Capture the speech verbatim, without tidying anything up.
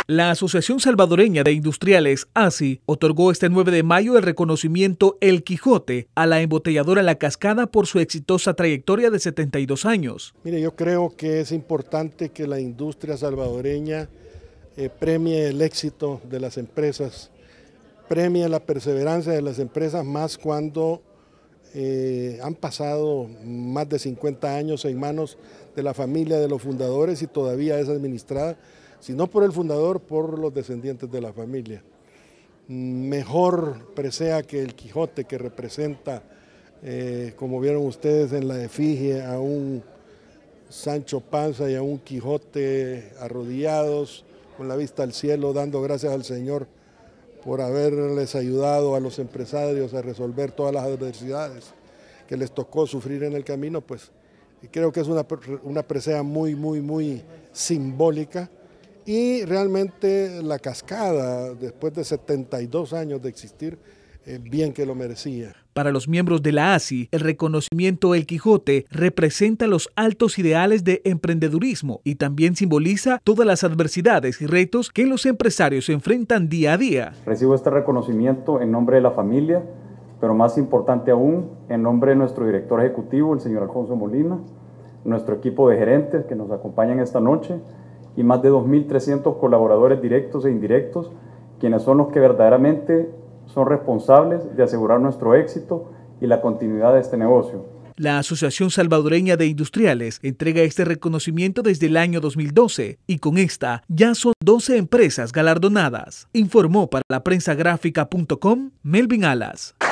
La Asociación Salvadoreña de Industriales, A S I, otorgó este nueve de mayo el reconocimiento El Quijote a la embotelladora La Cascada por su exitosa trayectoria de setenta y dos años. Mire, yo creo que es importante que la industria salvadoreña eh, premie el éxito de las empresas, premie la perseverancia de las empresas, más cuando eh, han pasado más de cincuenta años en manos de la familia de los fundadores y todavía es administrada, si no por el fundador, por los descendientes de la familia. Mejor presea que el Quijote, que representa, eh, como vieron ustedes en la efigie, a un Sancho Panza y a un Quijote arrodillados, con la vista al cielo, dando gracias al Señor por haberles ayudado a los empresarios a resolver todas las adversidades que les tocó sufrir en el camino. Pues creo que es una, una presea muy, muy, muy simbólica. Y realmente La Cascada, después de setenta y dos años de existir, eh, bien que lo merecía. Para los miembros de la A S I, el reconocimiento El Quijote representa los altos ideales de emprendedurismo y también simboliza todas las adversidades y retos que los empresarios enfrentan día a día. Recibo este reconocimiento en nombre de la familia, pero más importante aún, en nombre de nuestro director ejecutivo, el señor Alfonso Molina, nuestro equipo de gerentes que nos acompañan esta noche, y más de dos mil trescientos colaboradores directos e indirectos, quienes son los que verdaderamente son responsables de asegurar nuestro éxito y la continuidad de este negocio. La Asociación Salvadoreña de Industriales entrega este reconocimiento desde el año dos mil doce y con esta ya son doce empresas galardonadas. Informó para la prensa gráfica punto com Melvin Alas.